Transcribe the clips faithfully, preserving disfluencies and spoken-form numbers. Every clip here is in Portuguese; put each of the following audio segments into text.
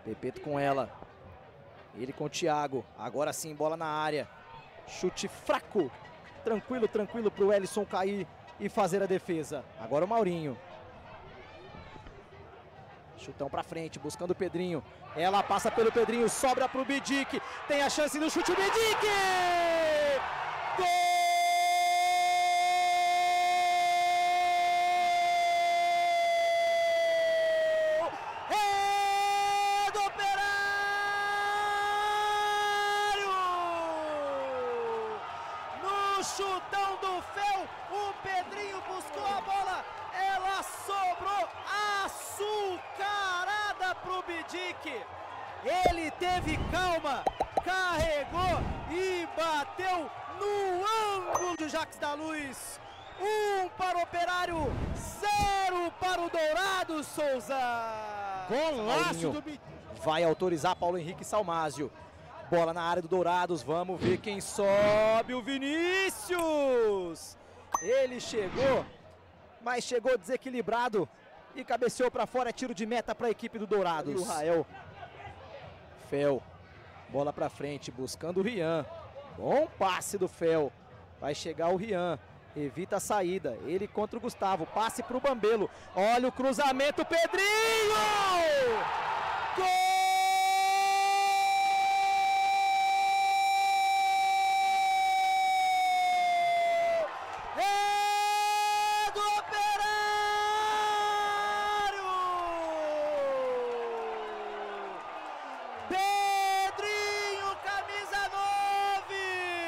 Pepeto com ela. Ele com o Thiago. Agora sim, bola na área. Chute fraco. Tranquilo, tranquilo para o Ellison cair e fazer a defesa. Agora o Maurinho. Chutão para frente, buscando o Pedrinho. Ela passa pelo Pedrinho, sobra para o Bidic. Tem a chance do chute, o Bidic! Gol! É do Operário! No chutão do Fel, o Pedrinho buscou a bola. Ela sobrou açucarada pro Bidic. Ele teve calma, carregou e bateu no ângulo do Jacques da Luz. Um para o Operário, zero para o Dourados, Souza. Golaço do Bidic. Vai autorizar Paulo Henrique Salmásio. Bola na área do Dourados, vamos ver quem sobe, o Vinícius. Ele chegou, mas chegou desequilibrado e cabeceou para fora, é tiro de meta para a equipe do Dourados. E o Rael. Fel, bola para frente, buscando o Rian. Bom passe do Fel. Vai chegar o Rian, evita a saída. Ele contra o Gustavo, passe para o Bambelo. Olha o cruzamento, Pedrinho! Gol! Pedrinho, camisa nove!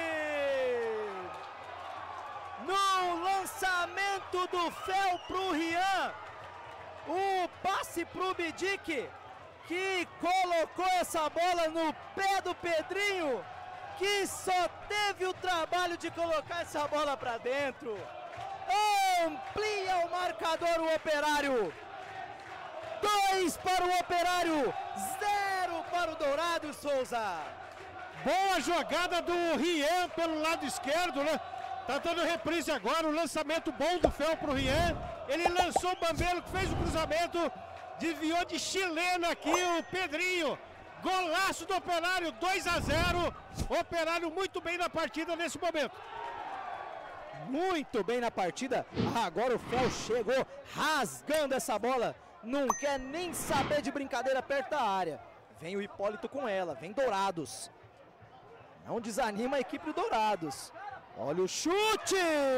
No lançamento do Fel pro Rian, o passe pro Bidic, que colocou essa bola no pé do Pedrinho, que só teve o trabalho de colocar essa bola para dentro. Amplia o marcador o Operário. Dois para o Operário, zero para o Dourados, Souza. Boa jogada do Rian pelo lado esquerdo, né? Tá dando reprise agora, o lançamento bom do Fel pro Rian. Ele lançou o Bambelo, que fez o cruzamento, desviou de chilena aqui o Pedrinho. Golaço do Operário, dois a zero. Operário muito bem na partida nesse momento. Muito bem na partida. Agora o Fel chegou rasgando essa bola. Não quer nem saber de brincadeira perto da área. Vem o Hipólito com ela, vem Dourados. Não desanima a equipe do Dourados. Olha o chute!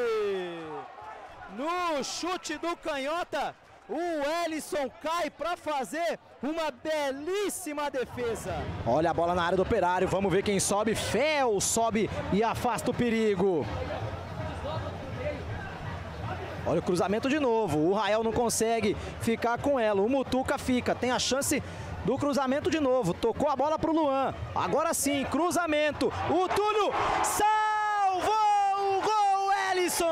No chute do canhota, o Ellison cai para fazer uma belíssima defesa. Olha a bola na área do Operário, vamos ver quem sobe. Fel sobe e afasta o perigo. Olha o cruzamento de novo, o Rael não consegue ficar com ela, o Mutuca fica, tem a chance do cruzamento de novo, tocou a bola pro Luan, agora sim, cruzamento, o Túlio salvou o gol, Ellison!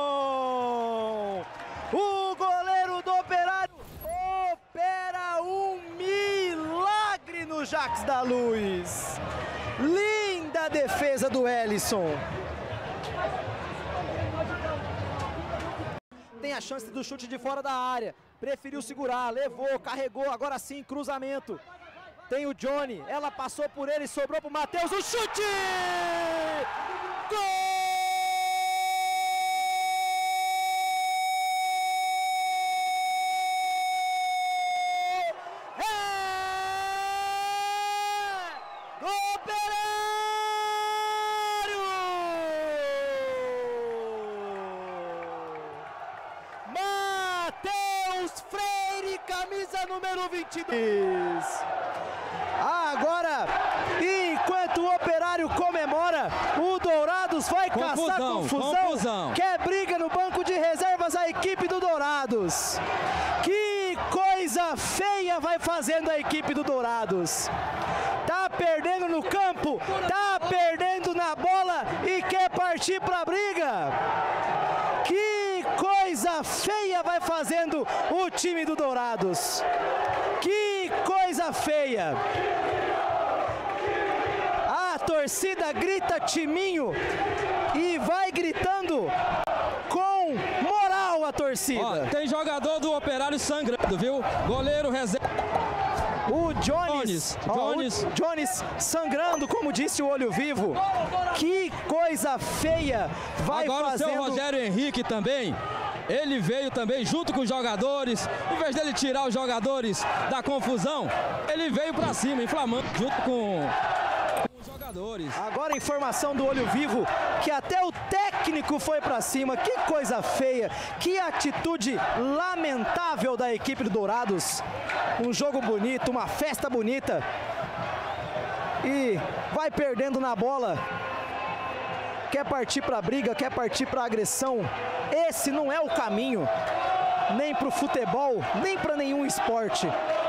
O goleiro do Operário opera um milagre no Jacques da Luz. Linda defesa do Ellison. Tem a chance do chute de fora da área, preferiu segurar, levou, carregou, agora sim, cruzamento. Tem o Johnny, ela passou por ele, sobrou pro Matheus, o chute! Gol! É do Operário! Matheus Freire, camisa número vinte e dois. Agora, enquanto o Operário comemora, o Dourados vai confusão, caçar confusão, confusão. Quer briga no banco de reservas a equipe do Dourados. Que coisa feia vai fazendo a equipe do Dourados. Tá perdendo no campo, tá perdendo na bola e quer partir pra briga. Que coisa feia vai fazendo o time do Dourados. Que coisa feia. A torcida grita timinho e vai gritando com moral a torcida. Ó, tem jogador do Operário sangrando, viu? Goleiro reserva. O Jones, Jones, Jones. Ó, o Jones sangrando, como disse o Olho Vivo. Que coisa feia vai Agora fazendo... o seu Rogério Henrique também, ele veio também junto com os jogadores, em vez dele tirar os jogadores da confusão, ele veio pra cima, inflamando junto com, com os jogadores. Agora a informação do Olho Vivo, que até o técnico foi pra cima. Que coisa feia, que atitude lamentável da equipe do Dourados. Um jogo bonito, uma festa bonita. E vai perdendo na bola. Quer partir pra briga, quer partir pra agressão. Esse não é o caminho, nem pro futebol, nem pra nenhum esporte.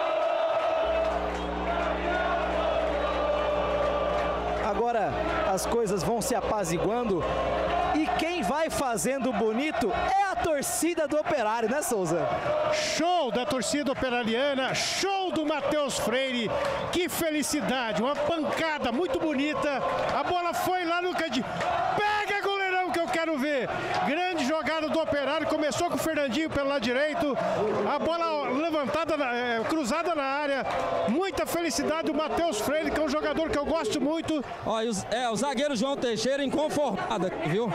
Agora as coisas vão se apaziguando e quem vai fazendo bonito é a torcida do Operário, né, Souza? Show da torcida operariana, show do Matheus Freire, que felicidade, uma pancada muito bonita, a bola foi lá no cantinho, pega goleirão que eu quero ver, grande jogada do Operário, começou com o Fernandinho pelo lado direito, a bola levantada, é, cruzada na área, muita felicidade do Matheus Freire, que é um jogador que eu gosto muito. Ó, e os, é, o zagueiro João Teixeira inconformado aqui, viu?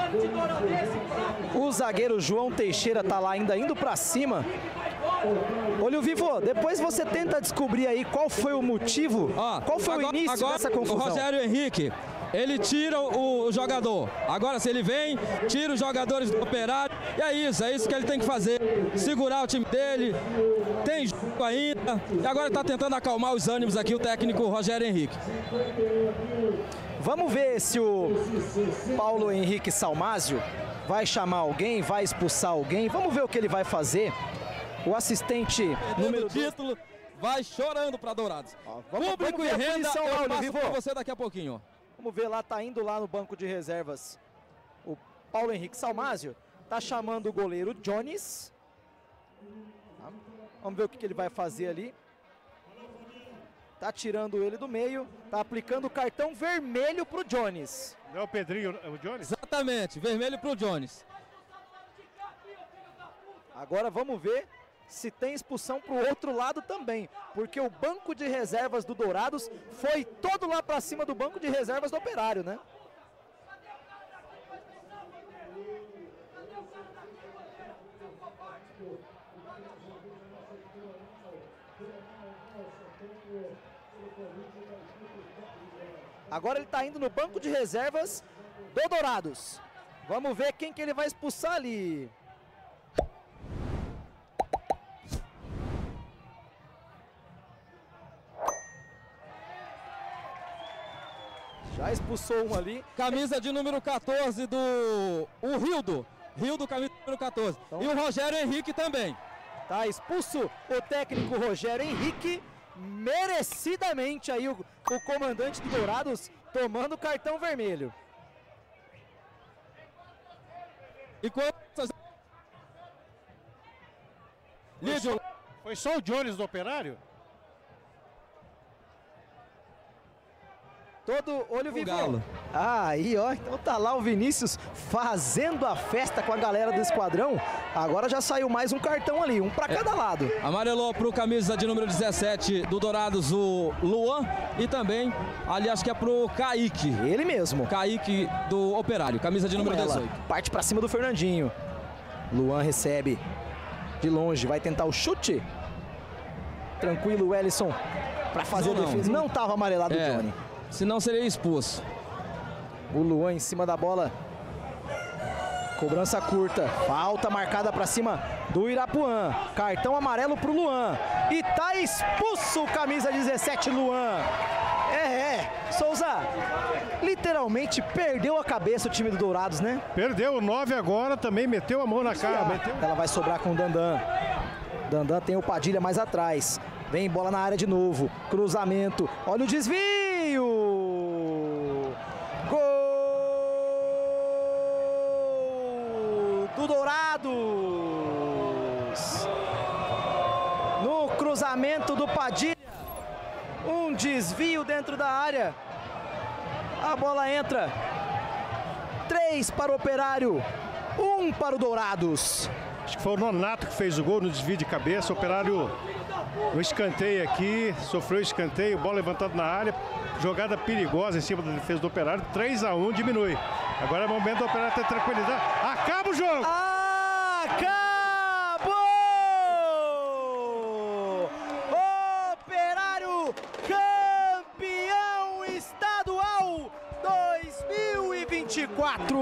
O zagueiro João Teixeira tá lá ainda indo pra cima. Olho Vivo, depois você tenta descobrir aí qual foi o motivo, Ó, qual foi agora, o início agora, dessa confusão. O Rogério Henrique, ele tira o, o jogador. Agora, se ele vem, tira os jogadores do Operário. E é isso, é isso que ele tem que fazer. Segurar o time dele. Tem jogo ainda. E agora está tentando acalmar os ânimos aqui o técnico Rogério Henrique. Vamos ver se o Paulo Henrique Salmásio vai chamar alguém, vai expulsar alguém. Vamos ver o que ele vai fazer. O assistente número do título vai chorando para Dourados. Ó, vamos, Público vamos e renda, posição, eu Olho passo Vivo. para você daqui a pouquinho. Vamos ver lá, tá indo lá no banco de reservas o Paulo Henrique Salmásio. Tá chamando o goleiro Jones. Tá. Vamos ver o que, que ele vai fazer ali. Tá tirando ele do meio. Tá aplicando o cartão vermelho pro Jones. Não é o Pedrinho, é o Jones? Exatamente, vermelho pro Jones. Agora vamos ver se tem expulsão pro outro lado também, porque o banco de reservas do Dourados foi todo lá pra cima do banco de reservas do Operário, né? Agora ele tá indo no banco de reservas do Dourados. Vamos ver quem que ele vai expulsar ali. Já expulsou um ali. Camisa de número quatorze do o Rildo. Rildo, camisa de número quatorze. Então, e o Rogério Henrique também. Tá expulso o técnico Rogério Henrique. Merecidamente aí o, o comandante do Dourados tomando cartão vermelho. E quanto... Lídio, foi só o Jones do Operário? Todo olho vivo. Galo. Ah, aí ó, então tá lá o Vinícius fazendo a festa com a galera do esquadrão. Agora já saiu mais um cartão ali, um pra cada lado. Amarelou pro camisa de número dezessete do Dourados, o Luan. E também, ali acho que é pro Kaique. Ele mesmo. Kaique do Operário, camisa de número dezoito. Parte pra cima do Fernandinho. Luan recebe de longe, vai tentar o chute. Tranquilo o Ellison pra fazer não, a defesa. Não, não tava amarelado o é. Johnny. Senão seria expulso. O Luan em cima da bola. Cobrança curta. Falta marcada para cima do Irapuã. Cartão amarelo pro Luan. E tá expulso o camisa dezessete, Luan. É, é. Souza, literalmente perdeu a cabeça o time do Dourados, né? Perdeu o nove agora, também meteu a mão na cara. Meteu... Ela vai sobrar com o Dandan. Dandan tem o Padilha mais atrás. Vem bola na área de novo. Cruzamento. Olha o desvio. Gol do Dourados. No cruzamento do Padilha. Um desvio dentro da área. A bola entra. Três para o Operário. Um para o Dourados. Acho que foi o Nonato que fez o gol no desvio de cabeça. O Operário O escanteio aqui, sofreu escanteio, bola levantada na área, jogada perigosa em cima da defesa do Operário, três a um, diminui. Agora é o momento do Operário ter tranquilidade. Acaba o jogo! Acabou! Operário campeão estadual dois mil e vinte e quatro!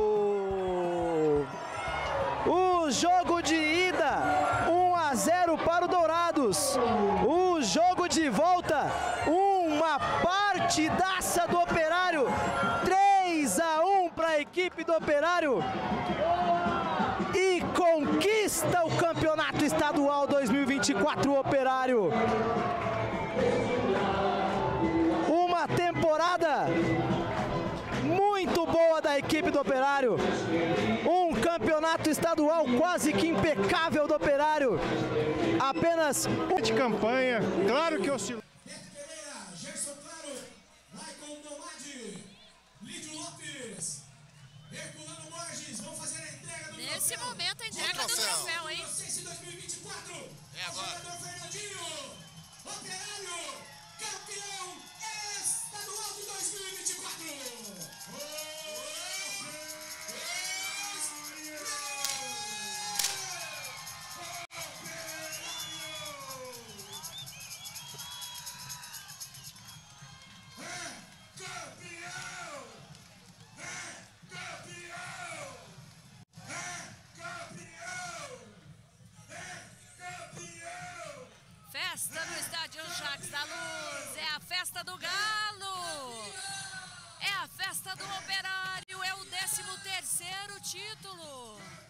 O jogo de ida, um a zero para o Dourados. O jogo de volta, uma partidaça do Operário, três a um para a equipe do Operário. E conquista o campeonato estadual dois mil e vinte e quatro, o Operário. Uma temporada muito boa da equipe do Operário. Um campeonato estadual quase que impecável do Operário. Apenas um de campanha, claro que oscilou. Neto Pereira, Gerson Claro, Maicon Nomade, Lídio Lopes, Herculano Borges, vão fazer a entrega do Nesse troféu. momento, a entrega do troféu, hein? Vocês dois mil e vinte e quatro. É agora. Jogador Fernandinho, Operário, campeão estadual de dois mil e vinte e quatro. Festa no estádio Jacques da Luz, é a festa do Galo, é a festa do Operário, é o décimo terceiro título.